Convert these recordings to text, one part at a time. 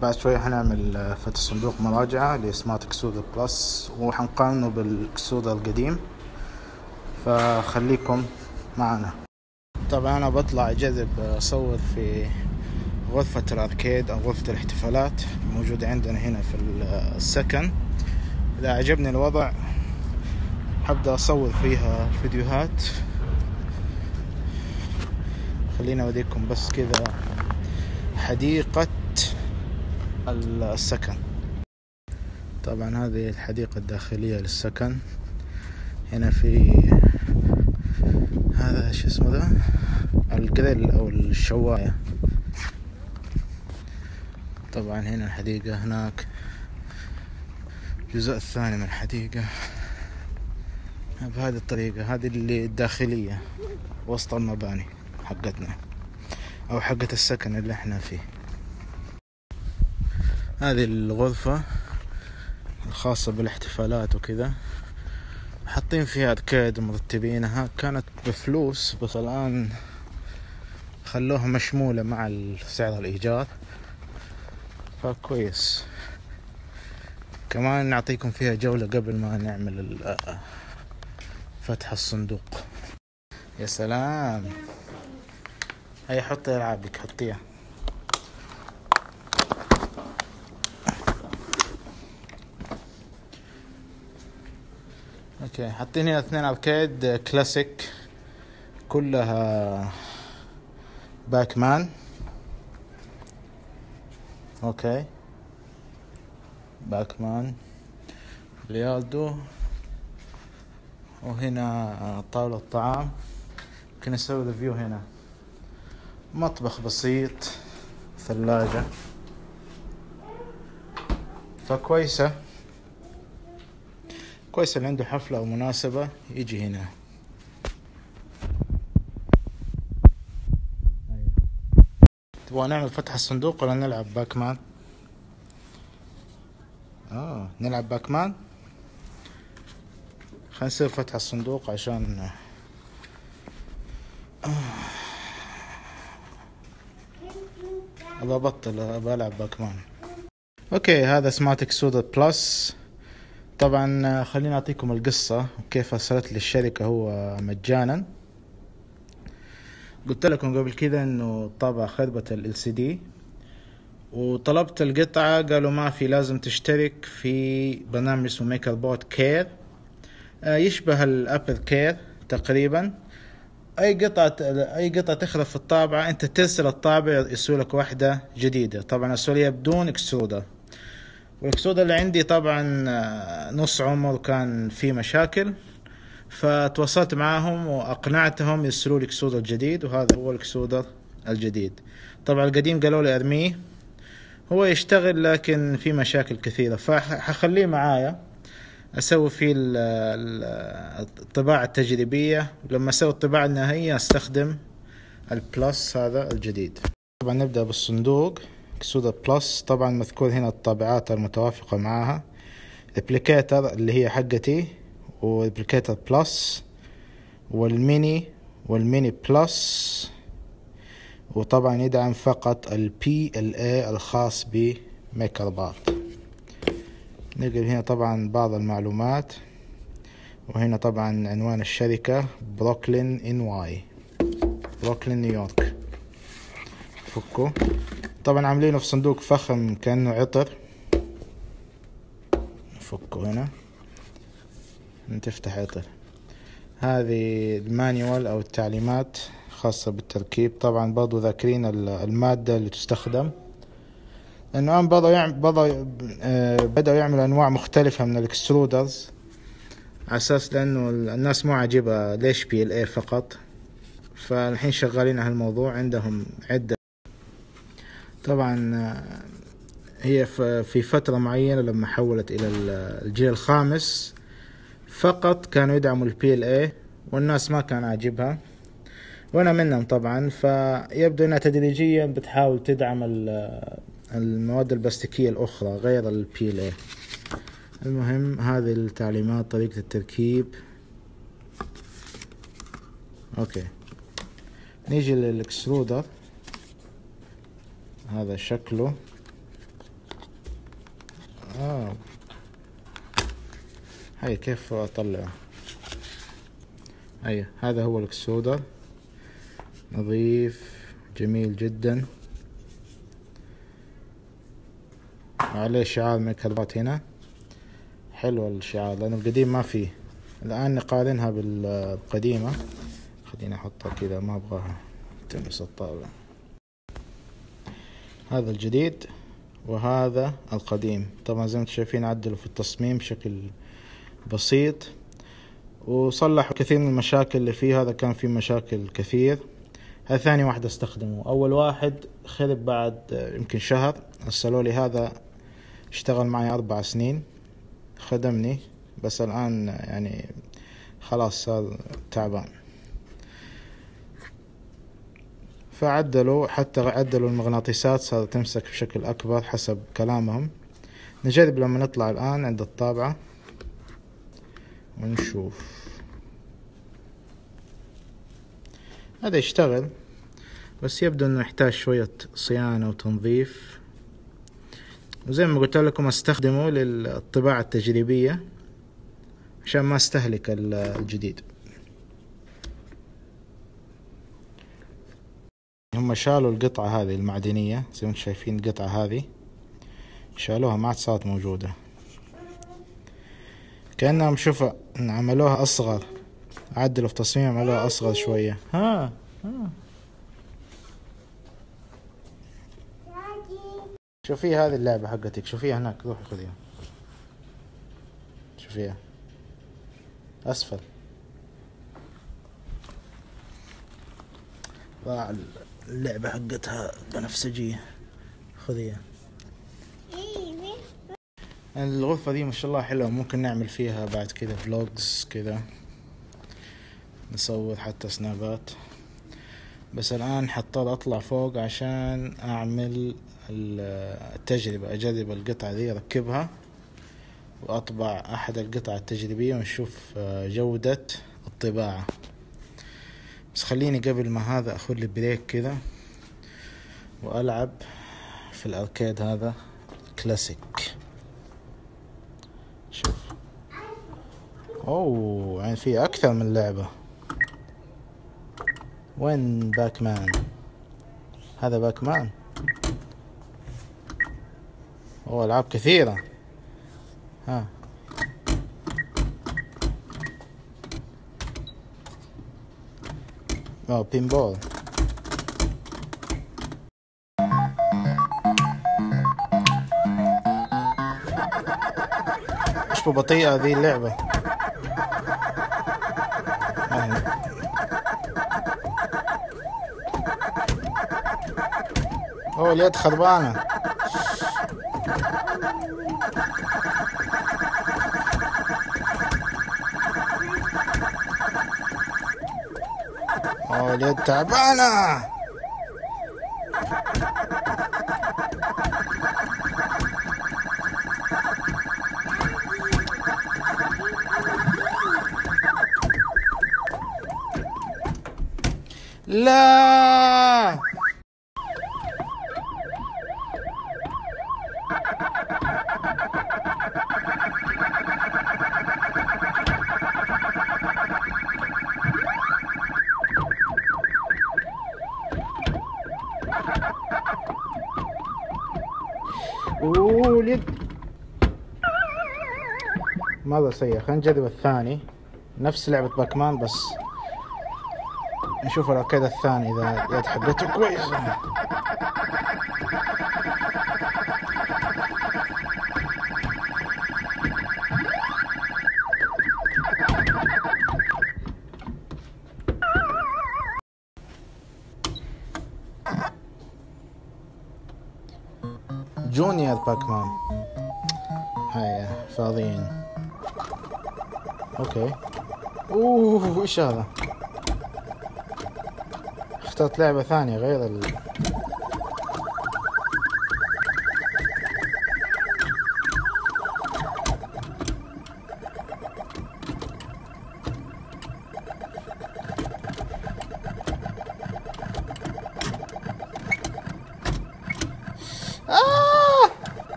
بعد شوي حنعمل فتح صندوق مراجعة لسمارت اكسودر بلس، وحنقارنه بالاكسودر القديم، فخليكم معنا. طبعا انا بطلع اجرب اصور في غرفة الاركيد او غرفة الاحتفالات موجودة عندنا هنا في السكن. اذا عجبني الوضع حبدأ اصور فيها فيديوهات. خلينا اوريكم بس كذا حديقة السكن. طبعا هذه الحديقة الداخلية للسكن. هنا في هذا شو اسمه ده، الجريل او الشواية. طبعا هنا الحديقة، هناك الجزء الثاني من الحديقة بهذه الطريقة. هذه اللي الداخلية وسط المباني حقتنا او حقة السكن اللي احنا فيه. هذه الغرفة الخاصة بالاحتفالات وكذا، حاطين فيها اركيد ومرتبينها. كانت بفلوس بس الآن خلوها مشمولة مع سعر الإيجار، فكويس. كمان نعطيكم فيها جولة قبل ما نعمل فتح الصندوق. يا سلام، هيا حطي ألعابك، حطيها. اوكي، حاطين هنا 2 اركيد كلاسيك كلها باكمان. اوكي، باكمان، بلياردو، وهنا طاولة طعام. ممكن نسوي ريفيو هنا. مطبخ بسيط، ثلاجة، فكويسة اللي عنده حفلة أو مناسبة يجي هنا. تبغى نعمل فتح الصندوق ولا نلعب باكمان؟ نلعب باكمان. خلينا نسوي فتح الصندوق عشان أبغى أبطل بلعب باكمان. اوكي، هذا سمارت اكسودر بلس. طبعا خليني أعطيكم القصة وكيف أرسلت لي الشركة هو مجانا. قلت لكم قبل كده إنه طابع خربة LCD، وطلبت القطعة قالوا ما في، لازم تشترك في برنامج اسمه ميكر بوت كير، يشبه الأبل كير تقريبا. أي قطعة تخرب في الطابعة أنت ترسل الطابع يسولك واحدة جديدة. طبعا السولية بدون اكسودر، والاكسودر اللي عندي طبعا نص عمر كان فيه مشاكل، فتواصلت معاهم واقنعتهم يرسلوا لي اكسودر جديد، وهذا هو الاكسودر الجديد. طبعا القديم قالوا لي ارميه، هو يشتغل لكن في مشاكل كثيرة، فحخليه معايا اسوي فيه الطباعة التجريبية، ولما اسوي الطباعة النهائية استخدم البلس هذا الجديد. طبعا نبدأ بالصندوق اكسودر بلس. طبعا مذكور هنا الطابعات المتوافقة معها، الابليكاتر اللي هي حقتي، والابليكاتر بلس، والميني بلس، وطبعا يدعم فقط PLA الخاص بميكر بارت. نقل هنا طبعا بعض المعلومات، وهنا طبعا عنوان الشركة بروكلين نيويورك. فكه. طبعا عاملينه في صندوق فخم كأنه عطر. فكه هنا تفتح عطر. هذه المانيوال او التعليمات خاصة بالتركيب. طبعا برضو ذاكرين المادة اللي تستخدم، لانه بدأوا يعملوا انواع مختلفة من الاكسترودرز على اساس لانه الناس مو عاجبها ليش PLA فقط، فالحين شغالين على الموضوع. عندهم عدة. طبعا هي في فترة معينة لما حولت الى الجيل الخامس فقط كانوا يدعموا PLA، والناس ما كان عاجبها، وانا منهم طبعا. فيبدو انها تدريجيا بتحاول تدعم المواد البلاستيكية الاخرى غير PLA. المهم هذه التعليمات، طريقة التركيب. اوكي، نيجي للاكسترودر. هذا شكله هاي كيف اطلعه. هاي هذا هو الاكسودر، نظيف جميل جدا، عليه شعار ميكروبات هنا. حلو الشعار لانه القديم ما فيه. الان نقارنها بالقديمة. خليني احطها كذا، ما ابغاها تلمس الطاولة. هذا الجديد وهذا القديم. طبعا زي ما انتم شايفين عدلوا في التصميم بشكل بسيط، وصلحوا كثير من المشاكل اللي فيه. هذا كان فيه مشاكل كثير. هذا ثاني واحد استخدمه. اول واحد خرب بعد يمكن شهر. ارسلوا لي هذا، اشتغل معي 4 سنين، خدمني، بس الان يعني خلاص صار تعبان. فعدلوا، حتى عدلوا المغناطيسات صارت تمسك بشكل اكبر حسب كلامهم. نجرب لما نطلع الان عند الطابعة ونشوف. هذا يشتغل، بس يبدو انه يحتاج شوية صيانة وتنظيف. وزي ما قلت لكم استخدمه للطباعة التجريبية عشان ما استهلك الجديد. هم شالوا القطعة هذه المعدنية، زي ما انتم شايفين القطعة هذه شالوها، ما عاد صارت موجودة. كأنهم شوفوا عملوها أصغر، عدلوا في تصميم عملوها أصغر شوية. شوفي هذه اللعبة حقتك، شوفيها هناك، روحي خذيها. شوفيها أسفل. اللعبة حقتها بنفسجية، خذيها. الغرفة دي ما شاء الله حلوة، ممكن نعمل فيها بعد كذا فلوجز كذا، نصور حتى سنابات. بس الآن حضطر أطلع فوق عشان أعمل التجربة، أجرب القطعة دي، أركبها وأطبع أحد القطع التجريبية ونشوف جودة الطباعة. بس خليني قبل ما هذا أخذ لي بريك كذا وألعب في الأركيد هذا كلاسيك. شوف، أوه يعني في أكثر من لعبة. وين باكمان؟ هذا باكمان. أوه ألعاب كثيرة. ها بينبول. مش بطيئة ذي اللعبة. اوه اليد خربانة. اوه اليد تعبانة. لا اوه اليد مرة سيء. خلينا نجرب الثاني، نفس لعبة باكمان بس نشوف الاركيد الثاني اذا اليد حقته كويسة. جونيور باكمان. هيا فاضيين. اوكي. اوه وش هذا؟ اخترت لعبة ثانية غير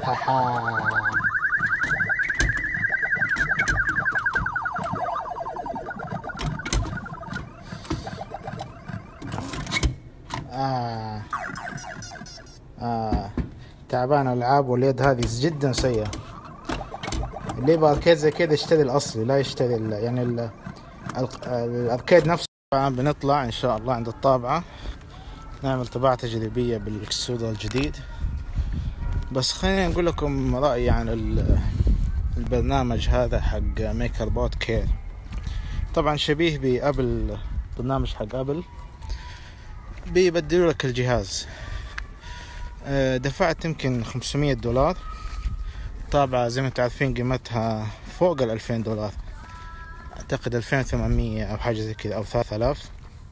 آه. تعبان الألعاب، واليد هذه جدا سيئة. اللي يبغى أركيد زي كذا يشتري الأصلي، لا يشتري الأركيد نفسه. طبعا بنطلع إن شاء الله عند الطابعة نعمل طباعة تجريبية بالإكسترودر الجديد. بس خليني نقول لكم رأيي عن البرنامج هذا حق ميكر بوت كير. طبعا شبيه بأبل، برنامج حق أبل، بيبدلوا لك الجهاز. دفعت يمكن $500. طابعة زي ما تعرفين قيمتها فوق $2000، أعتقد 2800 أو حاجة زي كذا، أو 3000.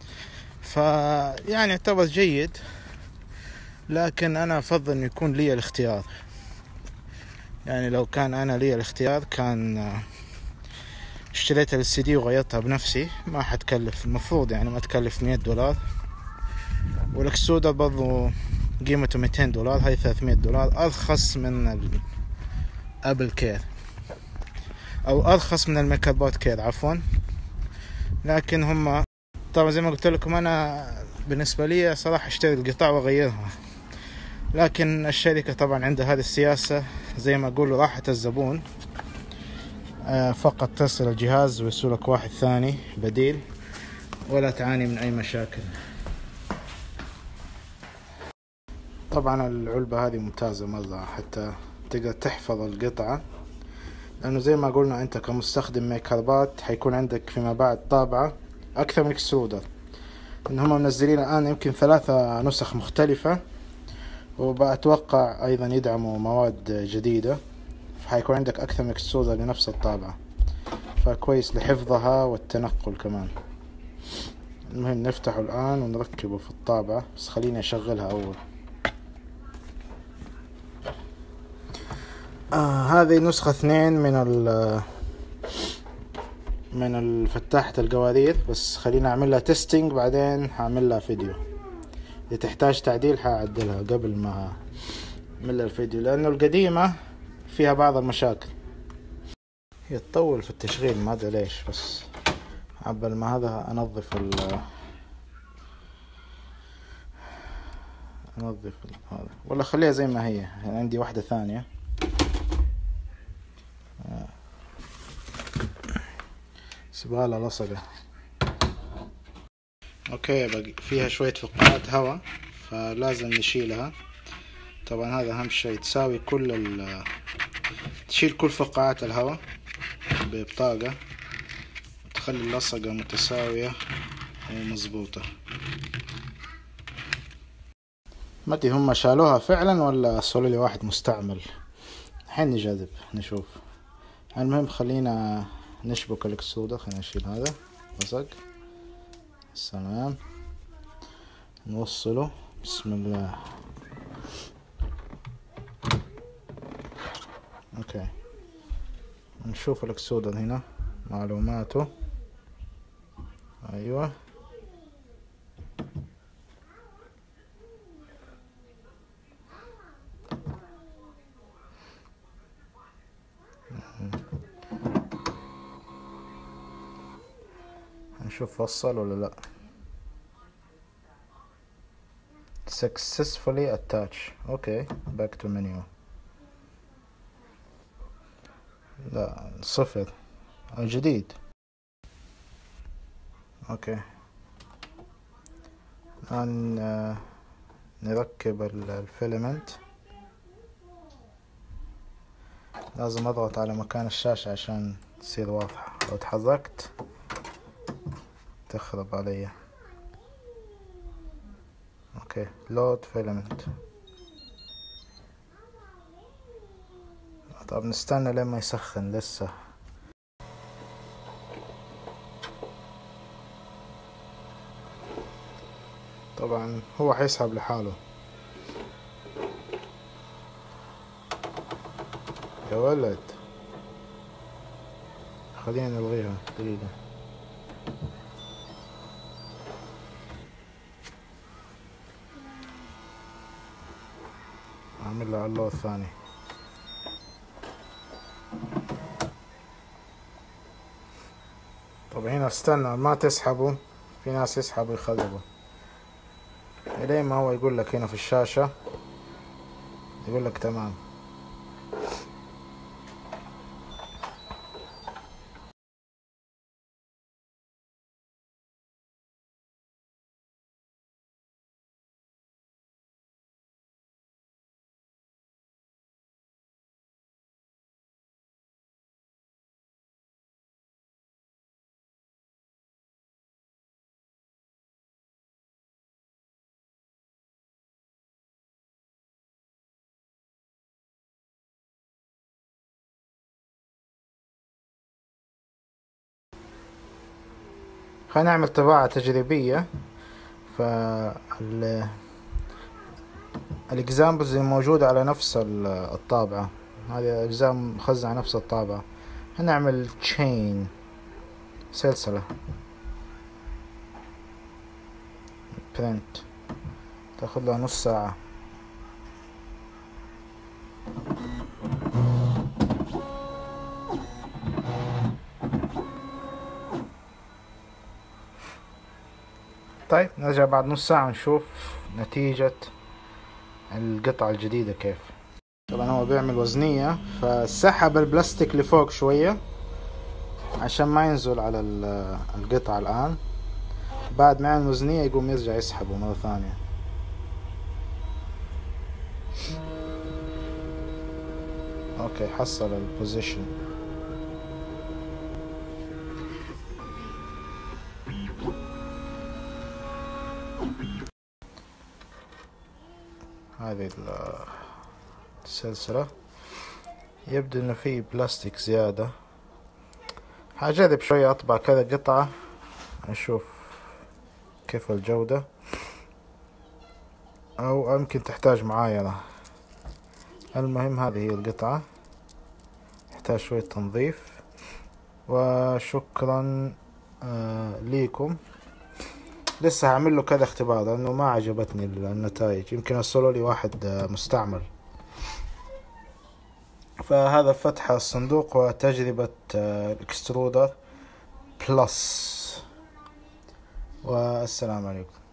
فيعني يعتبر جيد، لكن أنا أفضل أن يكون لي الاختيار. يعني لو كان أنا لي الاختيار كان اشتريت ال CD وغيرتها بنفسي، ما حتكلف، المفروض يعني ما تكلف $100. والاكسترودر برضو قيمته $200، هاي $300، أرخص من أبل كير، أو أرخص من الميكر بوت كير عفوا. لكن هم طبعا زي ما قلت لكم، أنا بالنسبة لي صراحة اشتري القطع وغيرها. لكن الشركة طبعا عندها هذه السياسة، زي ما أقول راحة الزبون، فقط ترسل الجهاز ويرسلك واحد ثاني بديل، ولا تعاني من أي مشاكل. طبعا العلبة هذه ممتازة مرة، حتى تقدر تحفظ القطعة، لأنه زي ما قلنا أنت كمستخدم ميكربات حيكون عندك فيما بعد طابعة أكثر من اكسترودر. إن هم منزلين الآن يمكن 3 نسخ مختلفة، وبأتوقع أيضا يدعموا مواد جديدة، فحيكون عندك أكثر من اكسترودر لنفس الطابعة، فكويس لحفظها والتنقل كمان. المهم نفتحه الآن ونركبه في الطابعة، بس خليني أشغلها أول. هذه نسخة 2 من فتاحة القوارير، بس خلينا أعمل لها تيستينج، بعدين هعمل لها فيديو. إذا تحتاج تعديل هعدلها قبل ما أعمل لها الفيديو، لأنه القديمة فيها بعض المشاكل. هي تطول في التشغيل ما أدري ليش، بس قبل ما هذا أنظف هذا، ولا خليها زي ما هي. يعني عندي واحدة ثانية سبالة لصقة. اوكي، بقى فيها شوية فقاعات هواء فلازم نشيلها. طبعا هذا اهم شيء، تساوي تشيل كل فقاعات الهواء ببطاقة، وتخلي اللصقة متساوية ومظبوطة. ما ادري هم شالوها فعلا ولا صولوا لي واحد مستعمل. الحين نجرب نشوف. المهم خلينا نشبك الاكسترودر. خلينا نشيل هذا لصق. السلام، نوصله. بسم الله. اوكي، نشوف الاكسترودر هنا معلوماته. ايوه، نشوف وصل ولا لا. successfully attach. اوكي، back to menu. لا، 0 الجديد. اوكي، الآن نركب الفيلمنت. لازم اضغط على مكان الشاشة عشان تصير واضحة، لو تحركت تخرب علي. اوكي، لود فيلمنت. طب نستنى لما يسخن لسه. طبعا هو حيسحب لحاله. يا ولد، خلينا نلغيها دقيقة. اعمل له اللون الثاني. طب هنا استنى ما تسحبوا، في ناس يسحبوا يخربوا لين ما هو يقول لك هنا في الشاشة، يقول لك تمام. خلينا نعمل طباعة تجريبية. الاكزامبلز اللي موجودة على نفس الطابعة، هذه اجزاء مخزنة على نفس الطابعة. هنعمل تشين، سلسلة، برنت، تاخذ لها نص ساعة. طيب نرجع بعد نص ساعة نشوف نتيجة القطعة الجديدة كيف. طبعا هو بيعمل وزنية، فسحب البلاستيك لفوق شوية عشان ما ينزل على القطعة الآن. بعد ما يعمل وزنية يقوم يرجع يسحبه مرة ثانية. اوكي حصل البوزيشن. هذه السلسلة يبدو انه في بلاستيك زيادة. حجرب شوية اطبع كذا قطعة اشوف كيف الجودة، او يمكن تحتاج معايرة. المهم هذه هي القطعة، تحتاج شوية تنظيف. وشكرا ليكم. لسه هعمل له كذا اختبار لانه ما عجبتني النتائج، يمكن ارسلوا لي واحد مستعمل. فهذا فتح الصندوق وتجربة الاكسترودر بلس، والسلام عليكم.